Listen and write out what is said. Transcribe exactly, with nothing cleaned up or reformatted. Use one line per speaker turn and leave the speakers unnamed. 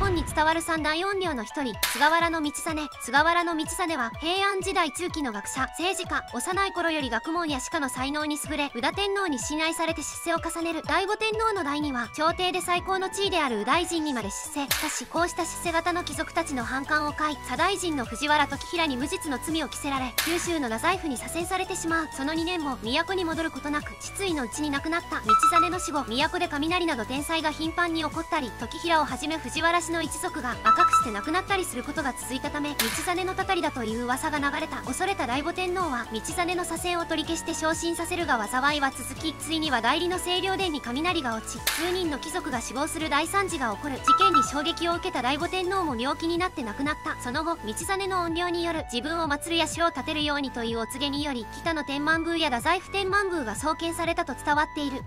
本に伝わる三大怨霊の一人、菅原道真。菅原道真は平安時代中期の学者、政治家。幼い頃より学問や歯科の才能に優れ、宇多天皇に信頼されて出世を重ねる。醍醐天皇の代には朝廷で最高の地位である右大臣にまで出世。しかしこうした出世型の貴族たちの反感を買い、左大臣の藤原時平に無実の罪を着せられ、九州の太宰府に左遷されてしまう。そのにねんも都に戻ることなく失意のうちに亡くなった道真の死後、都で雷など天災が頻繁に起こったり、時平をはじめ藤原氏の一族が赤くして亡くなったりすることが続いたため、道真のたたりだという噂が流れた。恐れた醍醐天皇は道真の左遷を取り消して昇進させるが災いは続き、ついには代理の清涼殿に雷が落ち、数人の貴族が死亡する大惨事が起こる。事件に衝撃を受けた醍醐天皇も病気になって亡くなった。その後、道真の怨霊による自分を祀るや城を建てるようにというお告げにより、北の天満宮や太宰府天満宮が創建されたと伝わっている。